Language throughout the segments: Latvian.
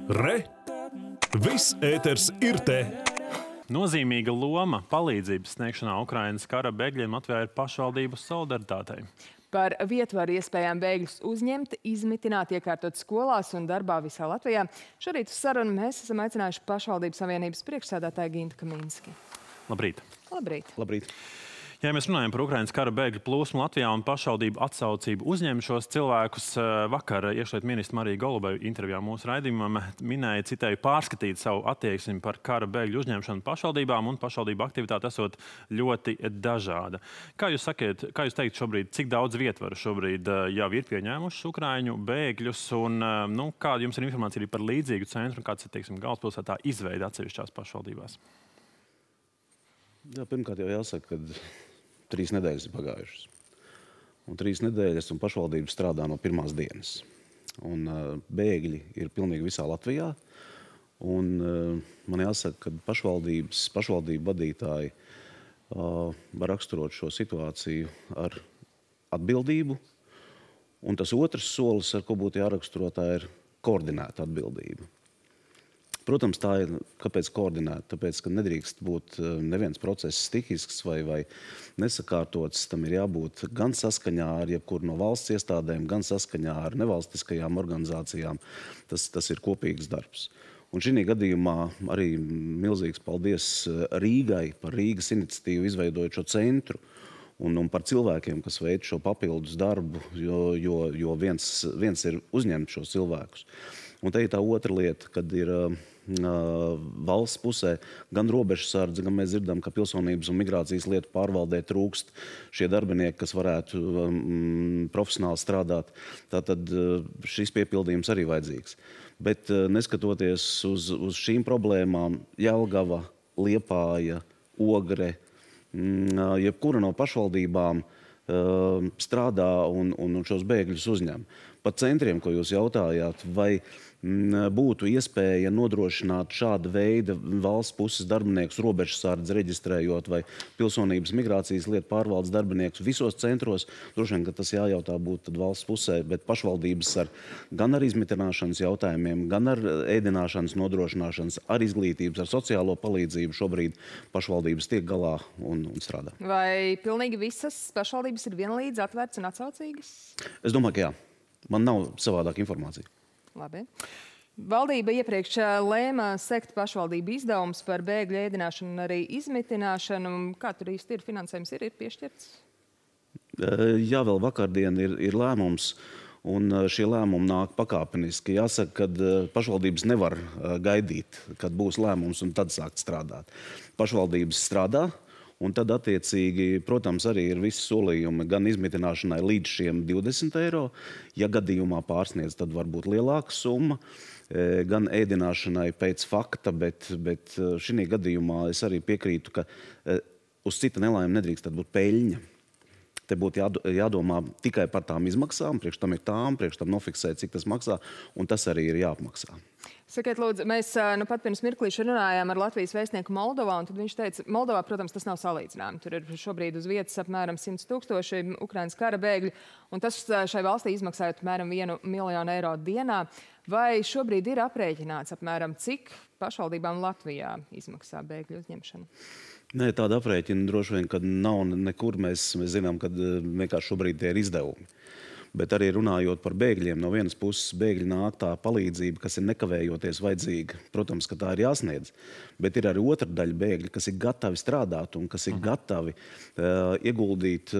Re! Viss ēters ir te! Nozīmīga loma palīdzības sniegšanā Ukrainas kara bēgļiem Latvijā ir pašvaldību solidaritātei. Par vietvaru iespējām bēgļus uzņemt, izmitināt, iekārtot skolās un darbā visā Latvijā. Šorīt uz sarunu mēs esam aicinājuši pašvaldības savienības priekšsēdētāju Gintu Kaminski. Labrīt! Labrīt! Labrīt! Ja mēs runājam par Ukrainas kara bēgļu plūsmu Latvijā un pašvaldību atsaucību uzņemt šos cilvēkus, vakar iekšlietu ministra Marija Golubeja intervijā mūsu raidījumam minēja, citēju, pārskatīt savu attieksmi par kara bēgļu uzņemšanu pašvaldībām un pašvaldību aktivitāti esot ļoti dažāda. Kā jūs teikt šobrīd, cik daudz vietvaru šobrīd jau ir pieņēmušas ukraiņu bēgļus un kāda jums ir informācija arī par līdzīgu centru un kāds ir, teiksim, galvaspilsētā izveida atsevišķās pašvaldībās? Jā, pirmkārt jau jāsaka, ka 3 nedēļas ir pagājušas. Un 3 nedēļas un pašvaldības strādā no pirmās dienas. Un bēgļi ir pilnīgi visā Latvijā. Un man jāsaka, ka pašvaldību vadītāji var raksturot šo situāciju ar atbildību. Un tas otrs solis, ar ko būtu jāraksturo, tā ir koordinēta atbildība. Protams, tā ir, kāpēc koordinēta? Tāpēc, ka nedrīkst būt neviens process stihisks vai nesakārtots. Tam ir jābūt gan saskaņā ar jebkuru no valsts iestādēm, gan saskaņā ar nevalstiskajām organizācijām. Tas ir kopīgs darbs. Un šī gadījumā arī milzīgs paldies Rīgai par Rīgas iniciatīvu izveidojot šo centru un par cilvēkiem, kas veic šo papildus darbu, jo viens ir uzņemt šos cilvēkus. Un te ir tā otra lieta, kad ir valsts pusē gan robežsardze, gan mēs dzirdam, ka pilsonības un migrācijas lietu pārvaldē trūkst šie darbinieki, kas varētu profesionāli strādāt. Tātad šis piepildījums arī vajadzīgs. Bet neskatoties uz šīm problēmām, Jelgava, Liepāja, Ogre, jebkura no pašvaldībām strādā un šos bēgļus uzņem. Par centriem, ko jūs jautājāt, vai būtu iespēja nodrošināt šāda veida valsts puses darbiniekus, robežsardzi reģistrējot vai pilsonības migrācijas lietu pārvaldes darbiniekus visos centros. Droši vien, ka tas jājautā būtu valsts pusē, bet pašvaldības gan ar izmitināšanas jautājumiem, gan ar ēdināšanas nodrošināšanas, ar izglītības, ar sociālo palīdzību šobrīd pašvaldības tiek galā un strādā. Vai pilnīgi visas pašvaldības ir vienlīdz atvērts un atsaucīgas? Es domāju, ka jā. Man nav savādāka informācija. Labi. Valdība iepriekš lēma sekt pašvaldību izdevumus par bēgļu ēdināšanu un arī izmitināšanu. Kā tur īsti ir? Finansējums ir piešķirts? Jā, vēl vakardien ir lēmums, un šie lēmumi nāk pakāpeniski. Jāsaka, ka pašvaldības nevar gaidīt, kad būs lēmums un tad sākt strādāt. Pašvaldības strādā. Un tad, attiecīgi, protams, arī ir visi solījumi gan izmitināšanai līdz šiem 20 eiro. Ja gadījumā pārsniedz, tad var būt lielāka summa. Gan ēdināšanai pēc fakta, bet šī gadījumā es arī piekrītu, ka uz cita nelaime nedrīkst būt peļņa. Te būtu jādomā tikai par tām izmaksām, priekš tam ir tām, priekš tam nofiksēt, cik tas maksā, un tas arī ir jāapmaksā. Sakiet, lūdzu, mēs pat pirms mirklīša runājām ar Latvijas vēstnieku Moldovā, un tad viņš teica, Moldovā, protams, tas nav salīdzinājumi. Tur ir šobrīd uz vietas apmēram 100 000 Ukrainas kara bēgļu, un tas šai valstī izmaksājot apmēram 1 miljonu eiro dienā. Vai šobrīd ir aprēķināts apmēram, cik pašvaldībām Latvijā izmaksā bēgļu uzņemšanu? Nē, tāda aprēķina droši vien, kad nav nekur. Mēs zinām, ka vienkārši šobrīd tie ir izdevumi. Bet arī runājot par bēgļiem, no vienas puses bēgļi nāk tā palīdzība, kas ir nekavējoties vajadzīga. Protams, ka tā ir jāsniedz. Bet ir arī otra daļa bēgļi, kas ir gatavi strādāt un kas ir gatavi ieguldīt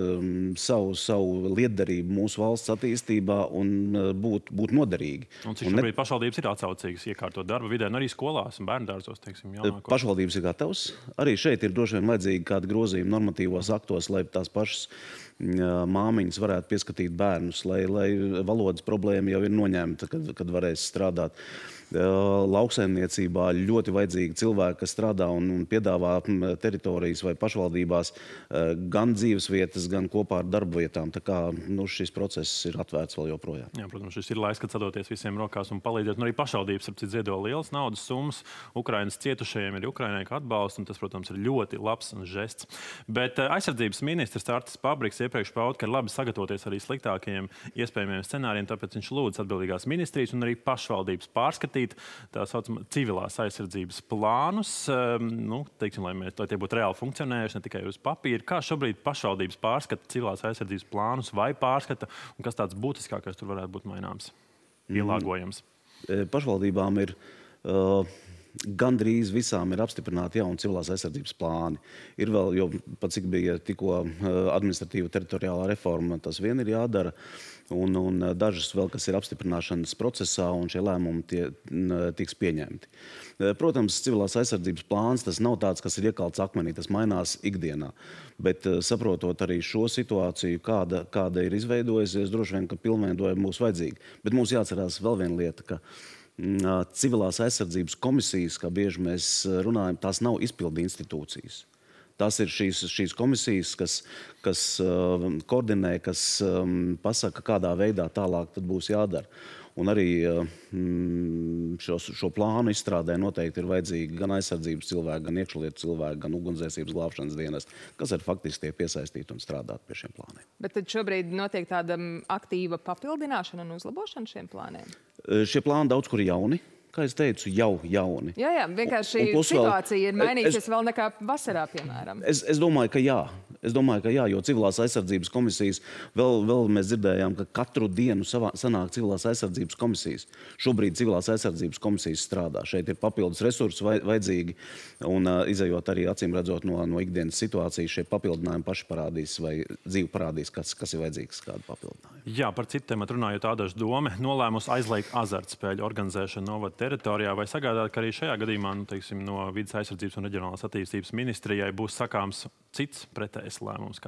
savu lietderību mūsu valsts attīstībā un būt noderīgi. Un cik šobrīd pašvaldības ir atsaucīgas iekārtot darba vidē un arī skolās un bērndārzos, teiksim, jaunākos? Pašvaldības ir gatavas. Arī šeit ir droši vien vajadzīgi kādi grozījumi normatīvos aktos, lai tās pašas māmiņas varētu pieskatīt bērnus, lai valodas problēma jau ir noņemta, kad varēs strādāt. Lauksaimniecībā ļoti vajadzīgi cilvēki, kas strādā un piedāvā teritorijas vai pašvaldībās gan dzīvesvietas, gan kopā ar darbvietām. Tā kā šis process ir atvērts vēl joprojām. Jā, protams, šis ir laiks, kad sadoties visiem rokās un palīdzēt. Un arī pašvaldības ziedo lielas naudas summas. Ukrainas cietušajiem ir Ukrainai kā atbalsts, un tas, protams, ir ļoti labs žests. Bet aizsardzības ministrs Artis Pabriks iepriekš pauda, ka ir labi sagatavoties arī sliktākajiem iespējamiem scenārijiem, tāpēc viņš lūdz atbildīgās ministrijas un arī pašvaldības pārskatīt tā saucamā civilās aizsardzības plānus, teiksim, lai tie būtu reāli funkcionējuši, ne tikai uz papīra. Kā šobrīd pašvaldības pārskata civilās aizsardzības plānus vai pārskata, un kas tāds būtiskākais tur varētu būt maināms, pielāgojams? Pašvaldībām ir gandrīz visām ir apstiprināti jauni civilās aizsardzības plāni. Ir vēl, jo pat cik bija tikko administratīva teritoriālā reforma, tas vien ir jādara, un dažas vēl, kas ir apstiprināšanas procesā, un šie lēmumi tiks pieņemti. Protams, civilās aizsardzības plāns, tas nav tāds, kas ir iekalts akmenī, tas mainās ikdienā. Bet saprotot arī šo situāciju, kāda ir izveidojusies, droši vien, ka pilnveidojumi būs vajadzīgi. Bet mums jāatcerās vēl viena lieta, ka civilās aizsardzības komisijas, kā bieži mēs runājam, tās nav izpildu institūcijas. Tās ir šīs komisijas, kas koordinē, kas pasaka, kādā veidā tālāk tad būs jādara. Un arī šo plānu izstrādē noteikti ir vajadzīgi gan aizsardzības cilvēki, gan iekšlietu cilvēki, gan ugunsdzēsības glābšanas dienesti, kas ir faktiski tiek piesaistīti un strādāt pie šiem plāniem. Bet tad šobrīd notiek tāda aktīva papildināšana un uzlabošana šiem plāniem? Šie plāni daudz kur jauni. Kā es teicu, jau jauni. Jā, vienkārši situācija ir mainījusies vēl nekā vasarā, piemēram. Es domāju, ka jā. Jo civilās aizsardzības komisijas, vēl mēs dzirdējām, ka katru dienu sanāk civilās aizsardzības komisijas. Šobrīd civilās aizsardzības komisijas strādā. Šeit ir papildus resursi vajadzīgi, un izejot arī acīm redzot no ikdienas situācijas, šie papildinājumi paši parādīs vai dzīve parādīs, kas ir vajadzīgs, kādu papildinājumu. Jā, par citu tematu runājot, Ādaža dome nolēmusi aizliegt azartspēļu organizēšanu novada teritorijā, vai sagādāt, ka arī šajā gadījumā, no vides aizsardzības un reģionālās attīstības ministrijai būs sakāms cits pretējs lēmums?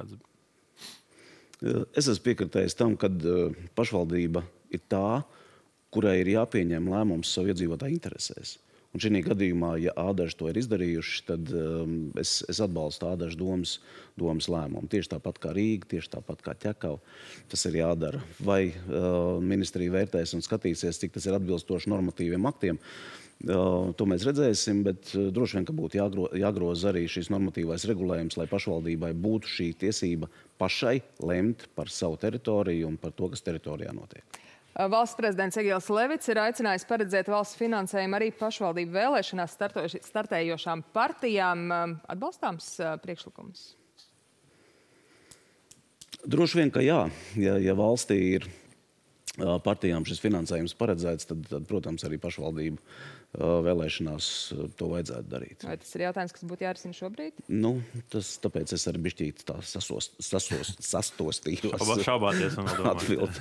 Es esmu piekritējis tam, ka pašvaldība ir tā, kurai ir jāpieņem lēmums savu iedzīvotāju interesēs. Un šī gadījumā, ja Ādaži to ir izdarījuši, tad es atbalstu Ādaža domas lēmumu. Tieši tāpat kā Rīga, tieši tāpat kā Ķekava. Tas ir jādara. Vai ministrija vērtēs un skatīsies, cik tas ir atbilstoši normatīviem aktiem, to mēs redzēsim, bet droši vien, ka būtu jāgroza arī šīs normatīvais regulējums, lai pašvaldībai būtu šī tiesība pašai lemt par savu teritoriju un par to, kas teritorijā notiek. Valsts prezidents Egils Levits ir aicinājis paredzēt valsts finansējumu arī pašvaldību vēlēšanās startējošām partijām. Atbalstāms priekšlikums? Droši vien, ka jā. Ja valstī ir partijām šis finansējums paredzēts, tad, protams, arī pašvaldību vēlēšanās to vajadzētu darīt. Vai tas ir jautājums, kas būtu jārisina šobrīd? Tāpēc es arī bišķīt tā sastostījos. Šaubāties un atbild.